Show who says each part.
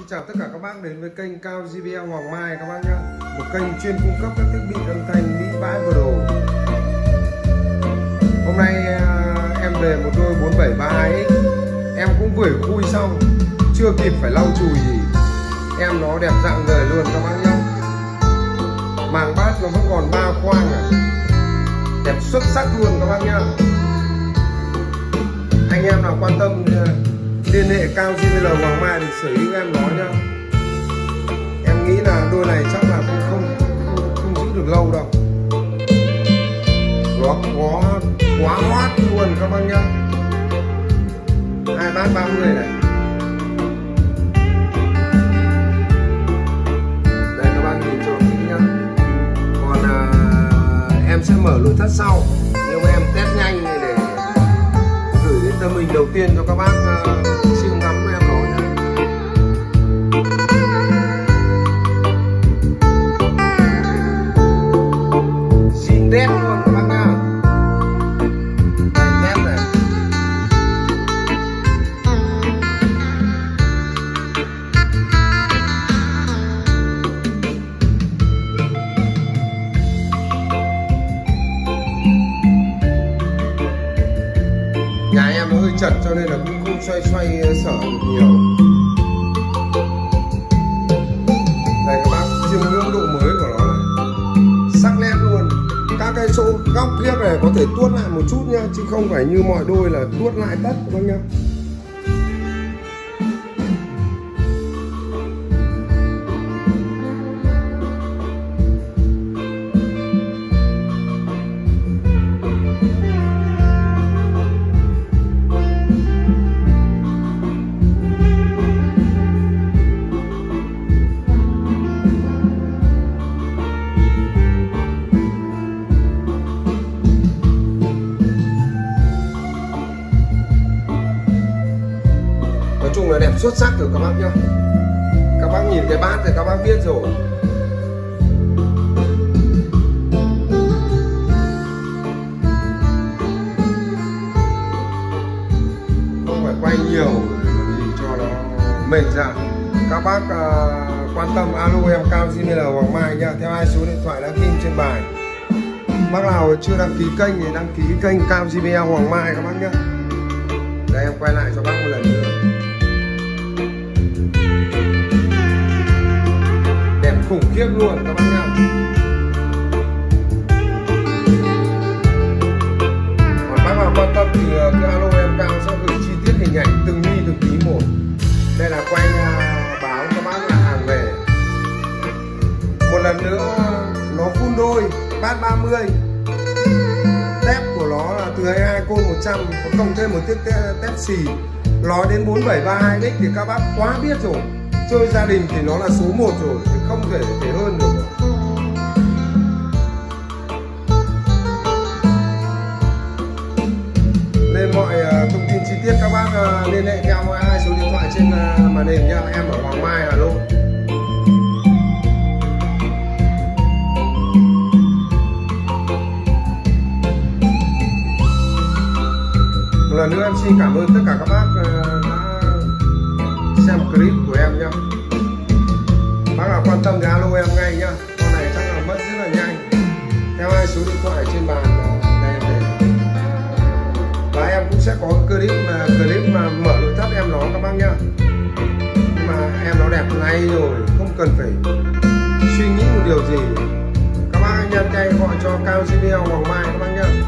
Speaker 1: chào tất cả các bác đến với kênh Cao JBL Hoàng Mai các bác nhé. Một kênh chuyên cung cấp các thiết bị âm thanh mỹ bãi và đồ. Hôm nay em về một đôi 4732X. Em cũng vừa khui xong, chưa kịp phải lau chùi gì. Em nó đẹp rạng rời luôn các bác nhé. Màng bát nó vẫn còn 3 khoang này, đẹp xuất sắc luôn các bác nhé. Anh em nào quan tâm liên hệ Cao JBL Hoàng Mai để sở hữu em nó nhá. Em nghĩ là đôi này chắc là cũng không giữ được lâu đâu. Nó có quá hoát luôn các bác nhá. 2 bát 30 này. Đây các bác nhìn cho kỹ nhá. Còn em sẽ mở nội thất sau, nhưng mà em test nhanh này để gửi đến tâm mình đầu tiên cho các bác siêu ngắm của em nó nhé. Zin đét luôn các bác nhá. Đây test này. Nhà em nó hơi chật cho nên là cũng không xoay sở được nhiều. Đây các bác, chiêm ngưỡng độ mới của nó này, sắc nét luôn. Các cái chỗ góc kia này có thể tuốt lại một chút nhá, chứ không phải như mọi đôi là tuốt lại tất các bác nhá. Nói chung là đẹp xuất sắc rồi các bác nhá. Các bác nhìn cái bát thì các bác biết rồi. Không phải quay nhiều gì cho nó mệt ra. Các bác quan tâm alo em Cao JBL Hoàng Mai nhá, theo 2 số điện thoại đã ghim trên bài. Bác nào chưa đăng ký kênh thì đăng ký kênh Cao JBL Hoàng Mai các bác nhá. Đây em quay lại cho bác một lần nữa. Khủng khiếp luôn các bác nhá. Còn bác nào quan tâm thì cứ alo em Cao sẽ gửi chi tiết hình ảnh từng ly từng tí một. Đây là quay báo cho bác là hàng về. Một lần nữa nó full đôi bát 30. Tép của nó là từ 22 côn 100, có cộng thêm một tiết tép xì. Nói đến 4732X thì các bác quá biết rồi. Chơi gia đình thì nó là số 1 rồi, thì không thể hơn được. Nên mọi thông tin chi tiết các bác liên hệ theo 2 số điện thoại trên màn hình nha. Em ở Hoàng Mai, Hà Nội. Một lần nữa em xin cảm ơn tất cả các bác đã xem clip của em nhá. Bác nào quan tâm thì alo em ngay nhá. Con này chắc là mất rất là nhanh. Theo 2 số điện thoại trên bàn đây em để. Và em cũng sẽ có clip mà mở nội thất em nó các bác nhá. Nhưng mà em nó đẹp ngay rồi, không cần phải suy nghĩ một điều gì. Các bác nhanh tay gọi cho Cao JBL Hoàng Mai các bác nhá.